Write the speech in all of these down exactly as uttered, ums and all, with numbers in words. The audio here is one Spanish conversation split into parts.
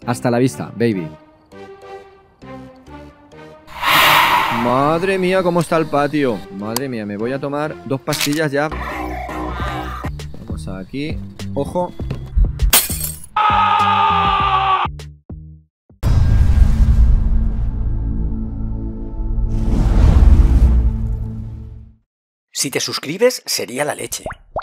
Hasta la vista, baby. Madre mía, cómo está el patio. Madre mía, me voy a tomar dos pastillas ya. Vamos aquí. Ojo. Si te suscribes, sería la leche.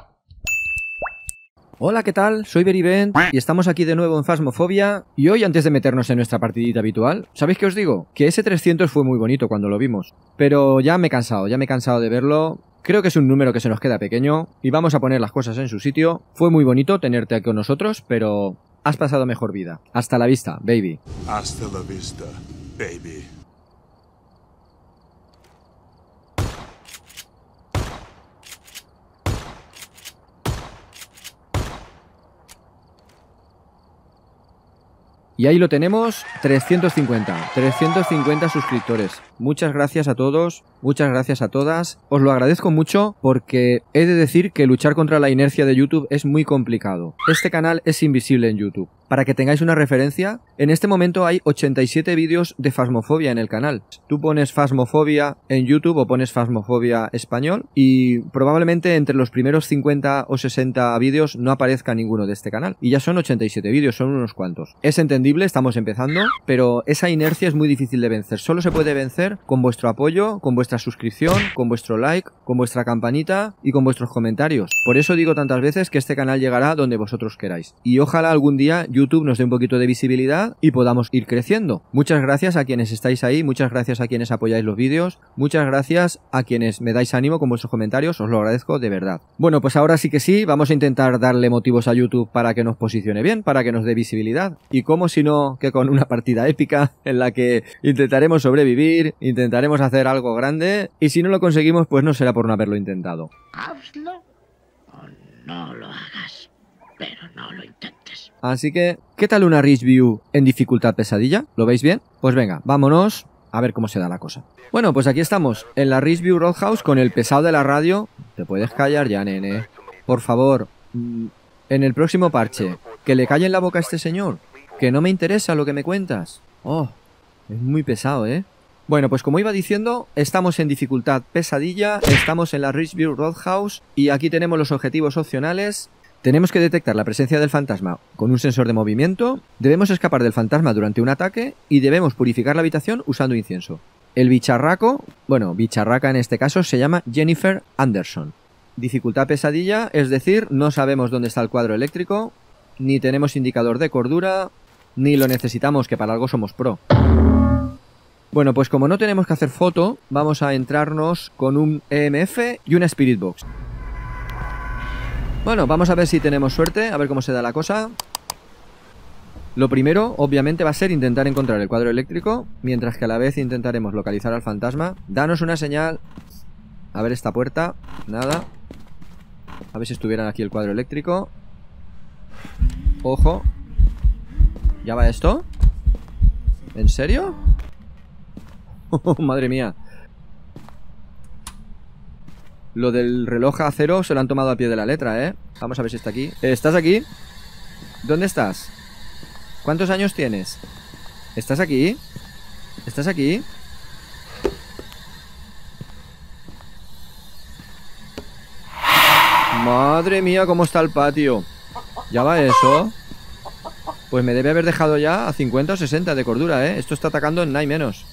Hola, ¿qué tal? Soy Berivent y estamos aquí de nuevo en Phasmophobia. Y hoy, antes de meternos en nuestra partidita habitual, ¿sabéis qué os digo? Que ese trescientos fue muy bonito cuando lo vimos. Pero ya me he cansado, ya me he cansado de verlo. Creo que es un número que se nos queda pequeño y vamos a poner las cosas en su sitio. Fue muy bonito tenerte aquí con nosotros, pero has pasado mejor vida. Hasta la vista, baby. Hasta la vista, baby. Y ahí lo tenemos, trescientos cincuenta, trescientos cincuenta suscriptores. Muchas gracias a todos, muchas gracias a todas. Os lo agradezco mucho porque he de decir que luchar contra la inercia de YouTube es muy complicado. Este canal es invisible en YouTube. Para que tengáis una referencia, en este momento hay ochenta y siete vídeos de Phasmophobia en el canal. Tú pones Phasmophobia en YouTube o pones Phasmophobia español y probablemente entre los primeros cincuenta o sesenta vídeos no aparezca ninguno de este canal. Y ya son ochenta y siete vídeos, son unos cuantos. Es entendible, estamos empezando, pero esa inercia es muy difícil de vencer. Solo se puede vencer con vuestro apoyo, con vuestra suscripción, con vuestro like, con vuestra campanita y con vuestros comentarios. Por eso digo tantas veces que este canal llegará donde vosotros queráis. Y ojalá algún día YouTube nos dé un poquito de visibilidad y podamos ir creciendo. Muchas gracias a quienes estáis ahí, muchas gracias a quienes apoyáis los vídeos, muchas gracias a quienes me dais ánimo con vuestros comentarios, os lo agradezco de verdad. Bueno, pues ahora sí que sí, vamos a intentar darle motivos a YouTube para que nos posicione bien, para que nos dé visibilidad. Y cómo si no que con una partida épica en la que intentaremos sobrevivir, intentaremos hacer algo grande y si no lo conseguimos pues no será por no haberlo intentado. Hazlo o no lo hagas, pero no lo intentes. Así que, ¿qué tal una Ridge View en dificultad pesadilla? ¿Lo veis bien? Pues venga, vámonos a ver cómo se da la cosa. Bueno, pues aquí estamos, en la Ridge View Roadhouse con el pesado de la radio. ¿Te puedes callar ya, nene? Por favor, en el próximo parche, que le calle en la boca a este señor. Que no me interesa lo que me cuentas. Oh, es muy pesado, ¿eh? Bueno, pues como iba diciendo, estamos en dificultad pesadilla, estamos en la Ridge View Roadhouse y aquí tenemos los objetivos opcionales. Tenemos que detectar la presencia del fantasma con un sensor de movimiento, debemos escapar del fantasma durante un ataque y debemos purificar la habitación usando incienso. El bicharraco, bueno, bicharraca en este caso, se llama Jennifer Anderson. Dificultad pesadilla, es decir, no sabemos dónde está el cuadro eléctrico, ni tenemos indicador de cordura, ni lo necesitamos, que para algo somos pro. Bueno, pues como no tenemos que hacer foto, vamos a entrarnos con un E M F y una Spirit Box. Bueno, vamos a ver si tenemos suerte, a ver cómo se da la cosa. Lo primero, obviamente, va a ser intentar encontrar el cuadro eléctrico, mientras que a la vez intentaremos localizar al fantasma. Danos una señal. A ver esta puerta. Nada. A ver si estuvieran aquí el cuadro eléctrico. Ojo. ¿Ya va esto? ¿En serio? Oh, madre mía. Lo del reloj a cero se lo han tomado a pie de la letra, ¿eh? Vamos a ver si está aquí. ¿Estás aquí? ¿Dónde estás? ¿Cuántos años tienes? ¿Estás aquí? ¿Estás aquí? Madre mía, cómo está el patio. ¿Ya va eso? Pues me debe haber dejado ya a cincuenta o sesenta de cordura, ¿eh? Esto está atacando en nada y menos.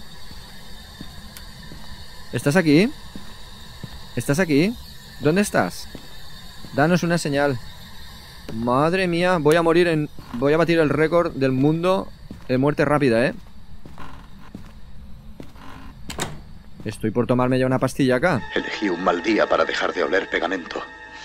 ¿Estás aquí? ¿Estás aquí? ¿Dónde estás? Danos una señal. Madre mía, voy a morir en... Voy a batir el récord del mundo de muerte rápida, ¿eh? Estoy por tomarme ya una pastilla acá. Elegí un mal día para dejar de oler pegamento.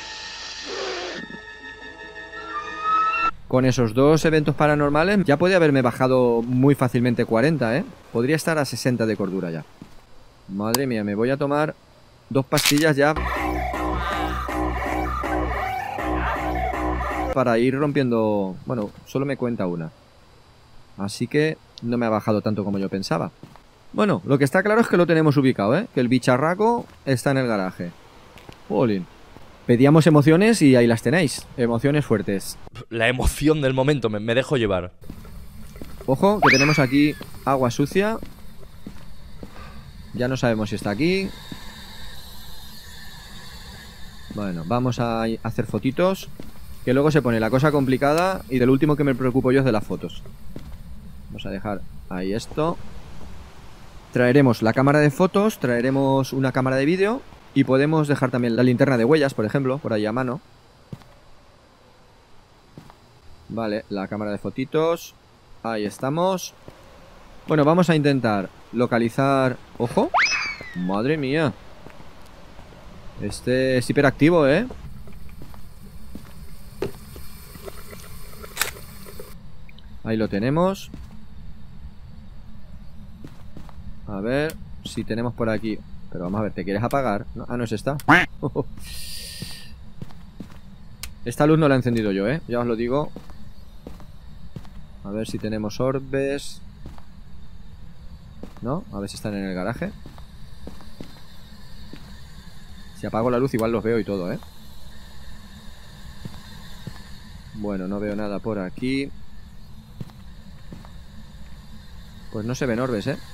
Con esos dos eventos paranormales ya puede haberme bajado muy fácilmente cuarenta, ¿eh? Podría estar a sesenta de cordura ya. Madre mía, me voy a tomar dos pastillas ya para ir rompiendo... Bueno, solo me cuenta una. Así que no me ha bajado tanto como yo pensaba. Bueno, lo que está claro es que lo tenemos ubicado, ¿eh? Que el bicharraco está en el garaje. Jolín. Pedíamos emociones y ahí las tenéis. Emociones fuertes. La emoción del momento, me, me dejo llevar. Ojo, que tenemos aquí agua sucia. Ya no sabemos si está aquí. Bueno, vamos a hacer fotitos, que luego se pone la cosa complicada. Y del último que me preocupo yo es de las fotos. Vamos a dejar ahí esto. Traeremos la cámara de fotos, traeremos una cámara de vídeo. Y podemos dejar también la linterna de huellas, por ejemplo, por ahí a mano. Vale, la cámara de fotitos. Ahí estamos. Bueno, vamos a intentar localizar... ¡Ojo! ¡Madre mía! Este es hiperactivo, ¿eh? Ahí lo tenemos. A ver si tenemos por aquí... Pero vamos a ver, ¿te quieres apagar? ¿No? Ah, no es esta. Esta luz no la he encendido yo, ¿eh? Ya os lo digo. A ver si tenemos orbes. ¿No? A ver si están en el garaje. Si apago la luz igual los veo y todo, ¿eh? Bueno, no veo nada por aquí. Pues no se ven orbes, ¿eh?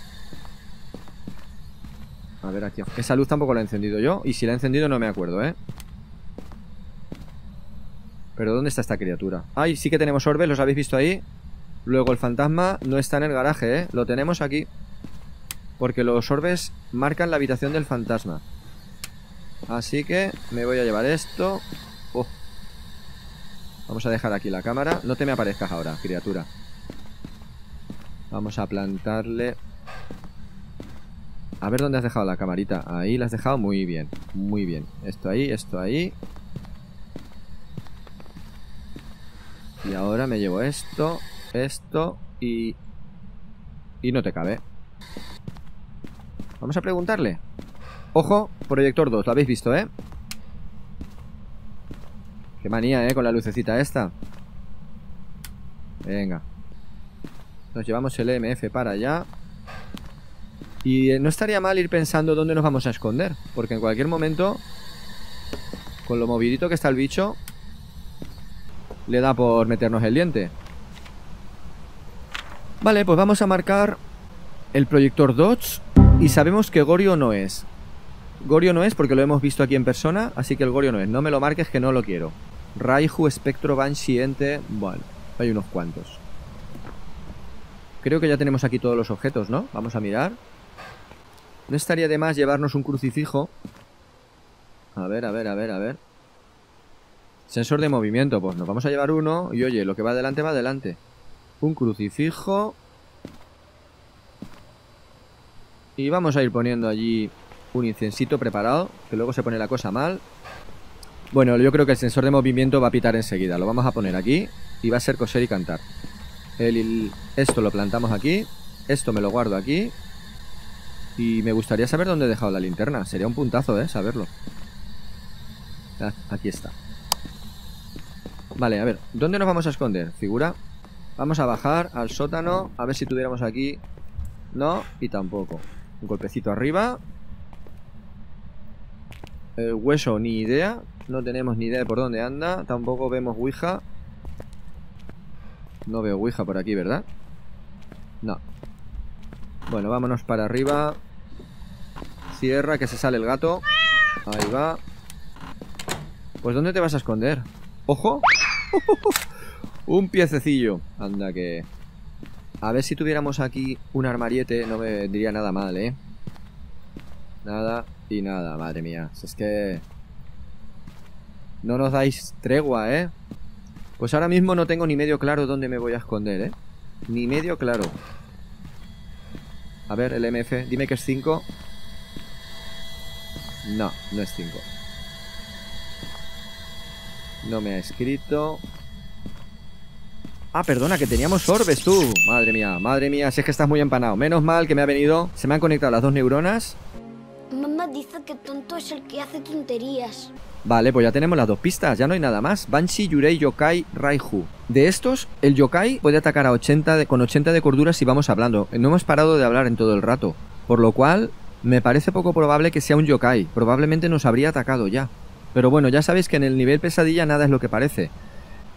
A ver aquí. Esa luz tampoco la he encendido yo. Y si la he encendido no me acuerdo, ¿eh? Pero ¿dónde está esta criatura? Ay, sí que tenemos orbes, ¿los habéis visto ahí? Luego el fantasma no está en el garaje, ¿eh? Lo tenemos aquí. Porque los orbes marcan la habitación del fantasma. Así que me voy a llevar esto. Oh. Vamos a dejar aquí la cámara. No te me aparezcas ahora, criatura. Vamos a plantarle... A ver dónde has dejado la camarita. Ahí la has dejado muy bien. Muy bien. Esto ahí, esto ahí. Y ahora me llevo esto, esto y... Y no te cabe. Vamos a preguntarle. Ojo, proyector dos, lo habéis visto, ¿eh? Qué manía, ¿eh? Con la lucecita esta. Venga. Nos llevamos el E M F para allá. Y no estaría mal ir pensando dónde nos vamos a esconder. Porque en cualquier momento, con lo movidito que está el bicho, le da por meternos el diente. Vale, pues vamos a marcar el proyector Dodge. Y sabemos que Goryo no es. Goryo no es porque lo hemos visto aquí en persona. Así que el Goryo no es. No me lo marques que no lo quiero. Raiju, Spectro, Banshee, Ente. Bueno, hay unos cuantos. Creo que ya tenemos aquí todos los objetos, ¿no? Vamos a mirar. No estaría de más llevarnos un crucifijo. A ver, a ver, a ver, a ver. Sensor de movimiento, pues nos vamos a llevar uno. Y oye, lo que va adelante va adelante. Un crucifijo. Y vamos a ir poniendo allí un incensito preparado, que luego se pone la cosa mal. Bueno, yo creo que el sensor de movimiento va a pitar enseguida. Lo vamos a poner aquí y va a ser coser y cantar. El, el, esto lo plantamos aquí. Esto me lo guardo aquí. Y me gustaría saber dónde he dejado la linterna. Sería un puntazo, ¿eh? Saberlo. Ah, aquí está. Vale, a ver. ¿Dónde nos vamos a esconder? Figura. Vamos a bajar al sótano. A ver si tuviéramos aquí. No, y tampoco. Un golpecito arriba. El hueso, ni idea. No tenemos ni idea de por dónde anda. Tampoco vemos Ouija. No veo Ouija por aquí, ¿verdad? No. Bueno, vámonos para arriba. Cierra, que se sale el gato. Ahí va. Pues ¿dónde te vas a esconder? ¡Ojo! Un piececillo. Anda que... A ver si tuviéramos aquí un armariete. No me diría nada mal, ¿eh? Nada y nada, madre mía. Es que... No nos dais tregua, ¿eh? Pues ahora mismo no tengo ni medio claro dónde me voy a esconder, ¿eh? Ni medio claro. A ver, el M F. Dime que es cinco. No, no es cinco. No me ha escrito. Ah, perdona, que teníamos orbes tú. Madre mía, madre mía, si es que estás muy empanado. Menos mal que me ha venido. Se me han conectado las dos neuronas. Mamá dice que tonto es el que hace tonterías. Vale, pues ya tenemos las dos pistas, ya no hay nada más. Banshee, Yurei, Yokai, Raiju. De estos, el Yokai puede atacar a ochenta de, con ochenta de cordura si vamos hablando. No hemos parado de hablar en todo el rato. Por lo cual, me parece poco probable que sea un Yokai. Probablemente nos habría atacado ya. Pero bueno, ya sabéis que en el nivel pesadilla nada es lo que parece.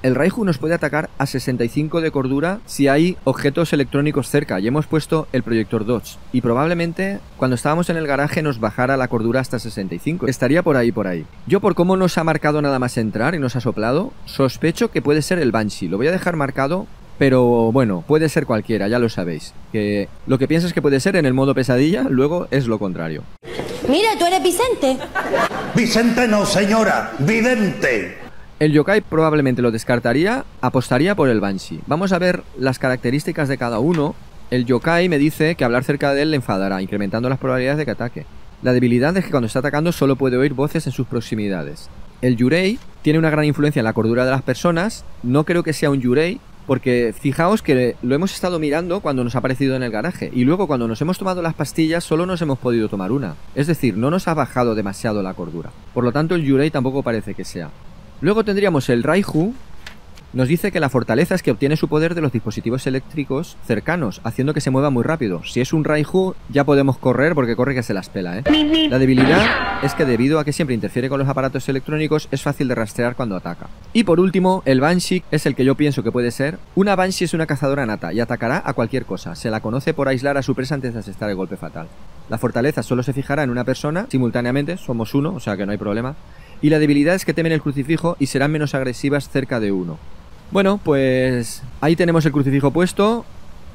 El Raiju nos puede atacar a sesenta y cinco de cordura si hay objetos electrónicos cerca y hemos puesto el proyector Dodge. Y probablemente cuando estábamos en el garaje nos bajara la cordura hasta sesenta y cinco. Estaría por ahí, por ahí. Yo por cómo nos ha marcado nada más entrar y nos ha soplado, sospecho que puede ser el Banshee. Lo voy a dejar marcado, pero bueno, puede ser cualquiera, ya lo sabéis. Que lo que piensas que puede ser en el modo pesadilla, luego es lo contrario. Mira, tú eres Vicente. Vicente no, señora, vidente. El yokai probablemente lo descartaría, apostaría por el Banshee. Vamos a ver las características de cada uno. El yokai me dice que hablar cerca de él le enfadará, incrementando las probabilidades de que ataque. La debilidad es que cuando está atacando solo puede oír voces en sus proximidades. El yurei tiene una gran influencia en la cordura de las personas. No creo que sea un yurei, porque fijaos que lo hemos estado mirando cuando nos ha aparecido en el garaje. Y luego cuando nos hemos tomado las pastillas solo nos hemos podido tomar una. Es decir, no nos ha bajado demasiado la cordura. Por lo tanto el yurei tampoco parece que sea. Luego tendríamos el Raiju. Nos dice que la fortaleza es que obtiene su poder de los dispositivos eléctricos cercanos, haciendo que se mueva muy rápido. Si es un Raiju, ya podemos correr porque corre que se las pela, ¿eh? La debilidad es que debido a que siempre interfiere con los aparatos electrónicos, es fácil de rastrear cuando ataca. Y por último, el Banshee es el que yo pienso que puede ser. Una Banshee es una cazadora nata y atacará a cualquier cosa. Se la conoce por aislar a su presa antes de asestar el golpe fatal. La fortaleza solo se fijará en una persona simultáneamente, somos uno, o sea que no hay problema. Y la debilidad es que temen el crucifijo y serán menos agresivas cerca de uno. Bueno, pues ahí tenemos el crucifijo puesto.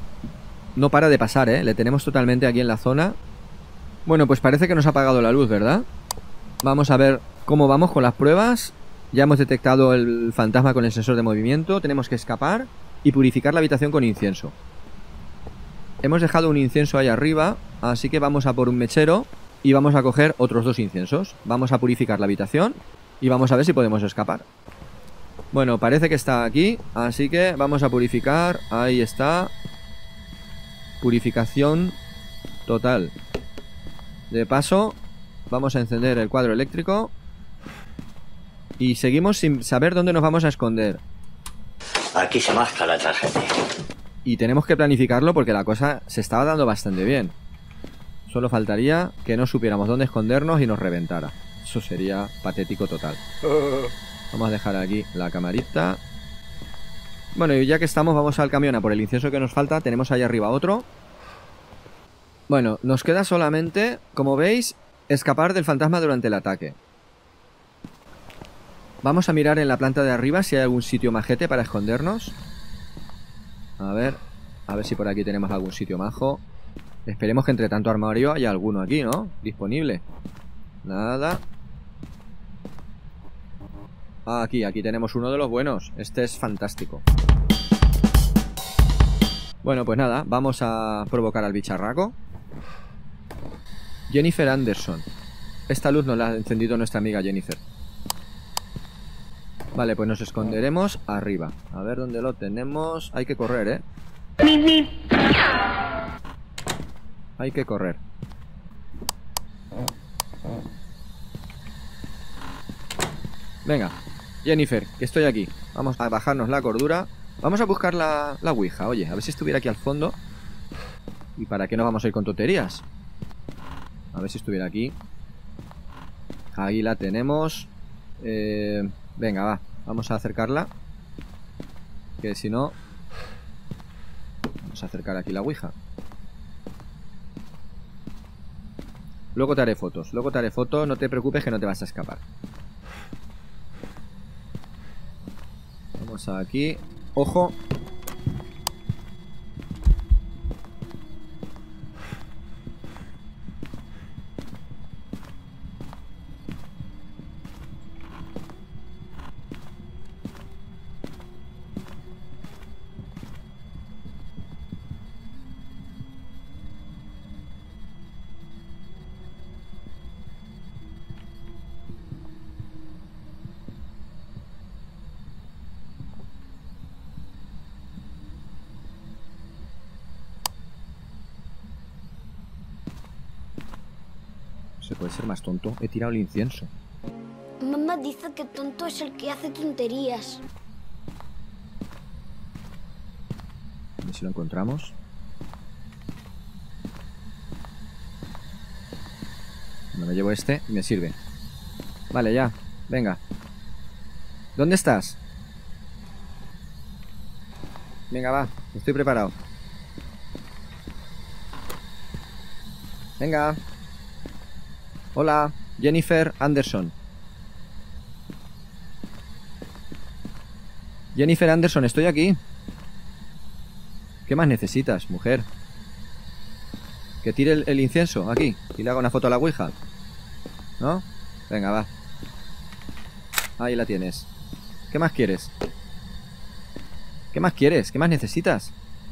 No para de pasar, ¿eh? Le tenemos totalmente aquí en la zona. Bueno, pues parece que nos ha apagado la luz, ¿verdad? Vamos a ver cómo vamos con las pruebas. Ya hemos detectado el fantasma con el sensor de movimiento. Tenemos que escapar y purificar la habitación con incienso. Hemos dejado un incienso ahí arriba, así que vamos a por un mechero. Y vamos a coger otros dos inciensos. Vamos a purificar la habitación y vamos a ver si podemos escapar. Bueno, parece que está aquí, así que vamos a purificar. Ahí está. Purificación total. De paso, vamos a encender el cuadro eléctrico. Y seguimos sin saber dónde nos vamos a esconder. Aquí se marca la tarjeta. Y tenemos que planificarlo porque la cosa se estaba dando bastante bien. Solo faltaría que no supiéramos dónde escondernos y nos reventara. Eso sería patético total. Vamos a dejar aquí la camarita. Bueno, y ya que estamos, vamos al camión a por el incienso que nos falta. Tenemos ahí arriba otro. Bueno, nos queda solamente, como veis, escapar del fantasma durante el ataque. Vamos a mirar en la planta de arriba si hay algún sitio majete para escondernos. A ver, a ver si por aquí tenemos algún sitio majo. Esperemos que entre tanto armario haya alguno aquí, ¿no? Disponible. Nada. Ah, aquí, aquí tenemos uno de los buenos. Este es fantástico. Bueno, pues nada, vamos a provocar al bicharraco. Jennifer Anderson. Esta luz nos la ha encendido nuestra amiga Jennifer. Vale, pues nos esconderemos arriba. A ver dónde lo tenemos. Hay que correr, ¿eh? Hay que correr. Venga, Jennifer, que estoy aquí. Vamos a bajarnos la cordura. Vamos a buscar la, la ouija. Oye, a ver si estuviera aquí al fondo. ¿Y para qué nos vamos a ir con tonterías? A ver si estuviera aquí. Ahí la tenemos. eh, Venga, va. Vamos a acercarla. Que si no... Vamos a acercar aquí la ouija. Luego te haré fotos, luego te haré fotos, no te preocupes que no te vas a escapar. Vamos aquí. Ojo. Se puede ser más tonto. He tirado el incienso. Mamá dice que tonto es el que hace tonterías. A ver si lo encontramos. No me llevo este y me sirve. Vale, ya. Venga. ¿Dónde estás? Venga, va. Estoy preparado. Venga. Hola, Jennifer Anderson. Jennifer Anderson, estoy aquí. ¿Qué más necesitas, mujer? Que tire el, el incienso aquí y le haga una foto a la ouija, ¿no? Venga, va. Ahí la tienes. ¿Qué más quieres? ¿Qué más quieres? ¿Qué más necesitas?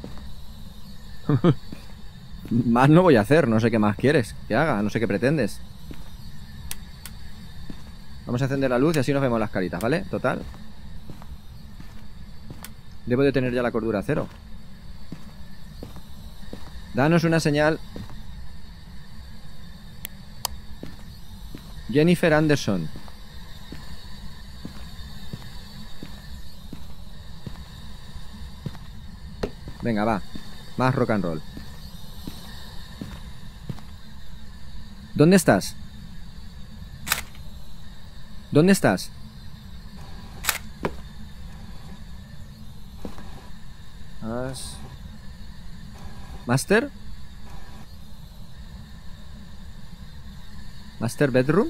Más no voy a hacer, no sé qué más quieres que haga, no sé qué pretendes. Vamos a encender la luz y así nos vemos las caritas, ¿vale? Total. Debo de tener ya la cordura a cero. Danos una señal. Jennifer Anderson. Venga, va. Más rock and roll. ¿Dónde estás? ¿Dónde estás? As... ¿Master? ¿Master bedroom?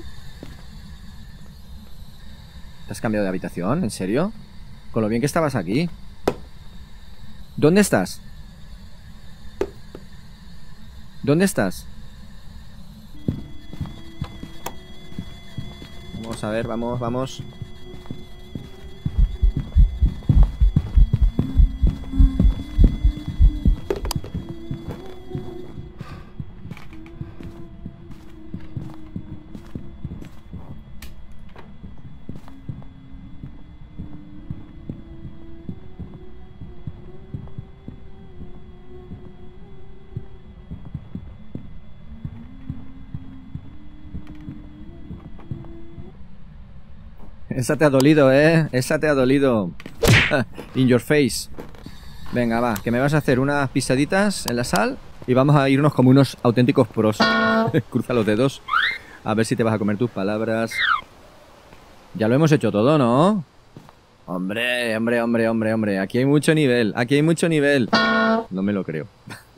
¿Te has cambiado de habitación? ¿En serio? Con lo bien que estabas aquí. ¿Dónde estás? ¿Dónde estás? Vamos a ver, vamos, vamos. Esa te ha dolido, ¿eh? Esa te ha dolido. In your face. Venga, va, que me vas a hacer unas pisaditas en la sal y vamos a irnos como unos auténticos pros. Cruza los dedos. A ver si te vas a comer tus palabras. Ya lo hemos hecho todo, ¿no? Hombre, hombre, hombre, hombre, hombre. Aquí hay mucho nivel, aquí hay mucho nivel. No me lo creo.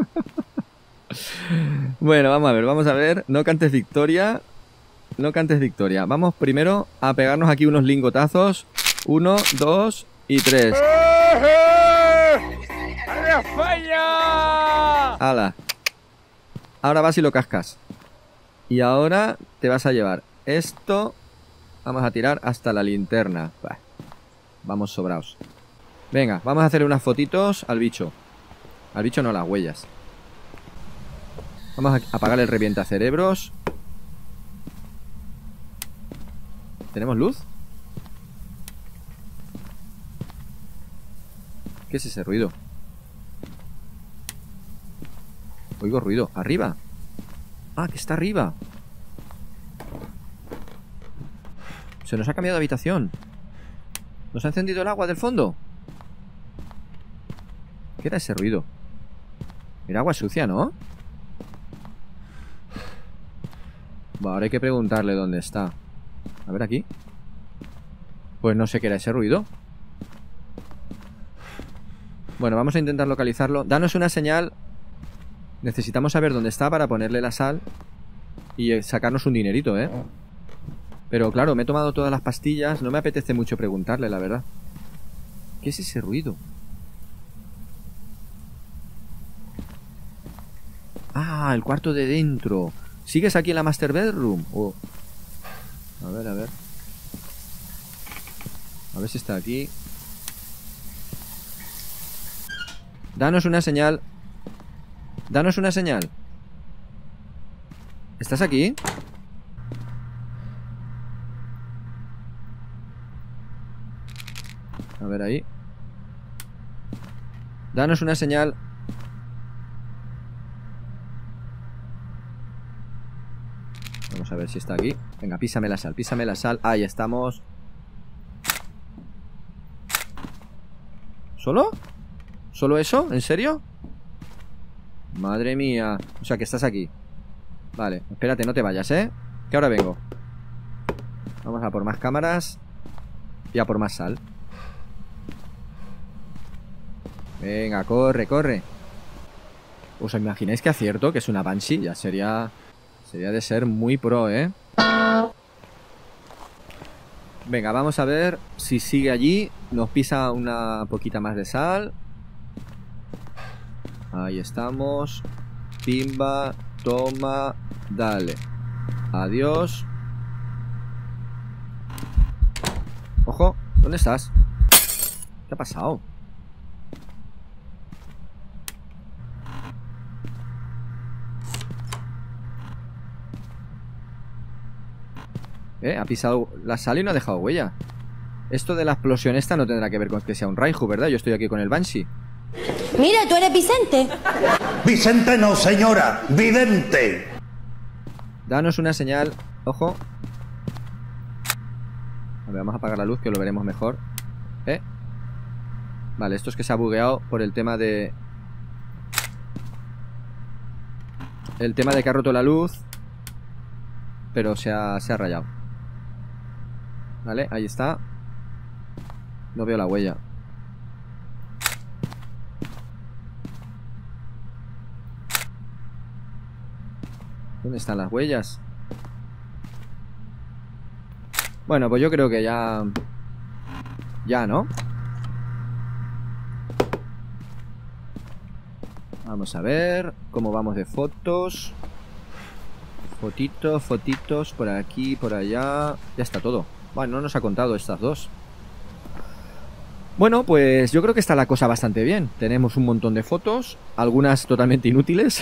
Bueno, vamos a ver, vamos a ver. No cantes victoria. No cantes victoria. Vamos primero a pegarnos aquí unos lingotazos. Uno, dos y tres. ¡Arriba España! ¡Hala! Ahora vas y lo cascas. Y ahora te vas a llevar esto. Vamos a tirar hasta la linterna. Bah, vamos sobraos. Venga, vamos a hacerle unas fotitos al bicho. Al bicho no, las huellas. Vamos a apagar el revientacerebros. ¿Tenemos luz? ¿Qué es ese ruido? Oigo ruido. ¿Arriba? Ah, que está arriba. Se nos ha cambiado de habitación. ¿Nos ha encendido el agua del fondo? ¿Qué era ese ruido? Era agua sucia, ¿no? Va, ahora hay que preguntarle dónde está. A ver aquí. Pues no sé qué era ese ruido. Bueno, vamos a intentar localizarlo. Danos una señal. Necesitamos saber dónde está para ponerle la sal y sacarnos un dinerito, ¿eh? Pero claro, me he tomado todas las pastillas. No me apetece mucho preguntarle, la verdad. ¿Qué es ese ruido? Ah, el cuarto de dentro. ¿Sigues aquí en la master bedroom? Oh. A ver, a ver. A ver si está aquí. Danos una señal. Danos una señal. ¿Estás aquí? A ver ahí. Danos una señal. Vamos a ver si está aquí. Venga, písame la sal, písame la sal. Ahí estamos. ¿Solo? ¿Solo eso? ¿En serio? Madre mía. O sea que estás aquí. Vale, espérate, no te vayas, ¿eh? Que ahora vengo. Vamos a por más cámaras y a por más sal. Venga, corre, corre. ¿Os imagináis que acierto? Que es una Banshee. Ya sería... Sería de ser muy pro, ¿eh? Venga, vamos a ver si sigue allí. Nos pisa una poquita más de sal. Ahí estamos. Pimba, toma, dale. Adiós. Ojo, ¿dónde estás? ¿Qué ha pasado? Eh, ha pisado la sal y no ha dejado huella. Esto de la explosión esta no tendrá que ver con que sea un Raiju, ¿verdad? Yo estoy aquí con el Banshee. Mira, tú eres Vicente. Vicente no, señora, vidente. Danos una señal. Ojo. A ver, vamos a apagar la luz que lo veremos mejor. Eh. Vale, esto es que se ha bugueado por el tema de... El tema de que ha roto la luz. Pero se ha, se ha rayado. Vale, ahí está. No veo la huella. ¿Dónde están las huellas? Bueno, pues yo creo que ya... Ya, ¿no? Vamos a ver cómo vamos de fotos. Fotitos, fotitos, por aquí, por allá. Ya está todo. Bueno, no nos ha contado estas dos. Bueno, pues yo creo que está la cosa bastante bien. Tenemos un montón de fotos, algunas totalmente inútiles.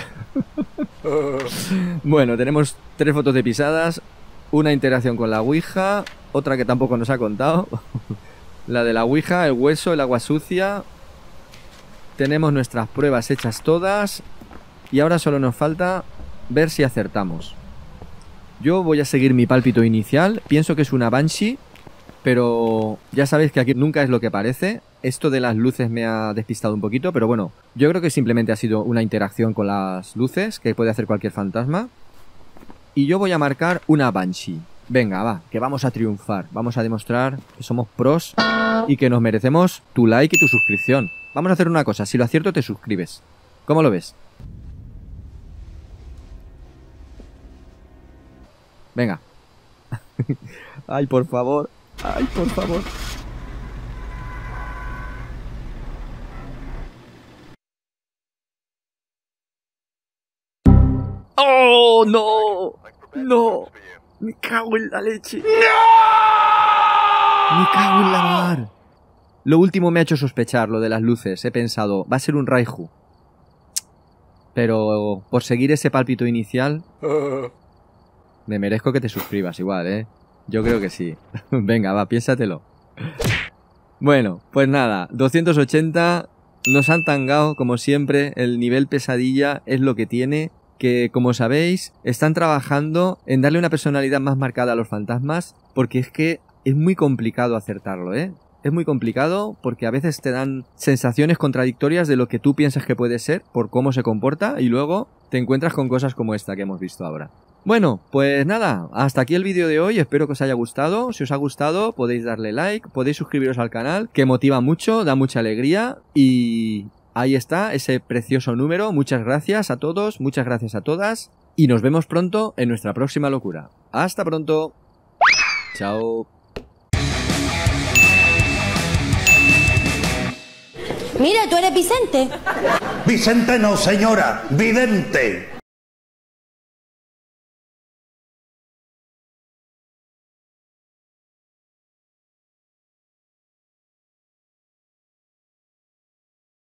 Bueno, tenemos tres fotos de pisadas, una interacción con la ouija, otra que tampoco nos ha contado. La de la ouija, el hueso, el agua sucia. Tenemos nuestras pruebas hechas todas. Y ahora solo nos falta ver si acertamos. Yo voy a seguir mi pálpito inicial. Pienso que es una Banshee, pero ya sabéis que aquí nunca es lo que parece. Esto de las luces me ha despistado un poquito, pero bueno, yo creo que simplemente ha sido una interacción con las luces que puede hacer cualquier fantasma. Y yo voy a marcar una Banshee. Venga, va, que vamos a triunfar. Vamos a demostrar que somos pros y que nos merecemos tu like y tu suscripción. Vamos a hacer una cosa, si lo acierto te suscribes. ¿Cómo lo ves? Venga. Ay, por favor. Ay, por favor. ¡Oh, no! ¡No! ¡Me cago en la leche! ¡No! ¡Me cago en la mar! Lo último me ha hecho sospechar, lo de las luces. He pensado, va a ser un Raiju. Pero por seguir ese pálpito inicial... Me merezco que te suscribas igual, ¿eh? Yo creo que sí. Venga, va, piénsatelo. Bueno, pues nada, doscientos ochenta. Nos han tangado, como siempre. El nivel pesadilla es lo que tiene. Que, como sabéis, están trabajando en darle una personalidad más marcada a los fantasmas. Porque es que es muy complicado acertarlo, ¿eh? Es muy complicado porque a veces te dan sensaciones contradictorias de lo que tú piensas que puede ser por cómo se comporta. Y luego te encuentras con cosas como esta que hemos visto ahora. Bueno, pues nada, hasta aquí el vídeo de hoy, espero que os haya gustado. Si os ha gustado podéis darle like, podéis suscribiros al canal, que motiva mucho, da mucha alegría. Y ahí está ese precioso número. Muchas gracias a todos, muchas gracias a todas. Y nos vemos pronto en nuestra próxima locura. Hasta pronto. Chao. Mira, tú eres Vicente. Vicente no, señora, vidente.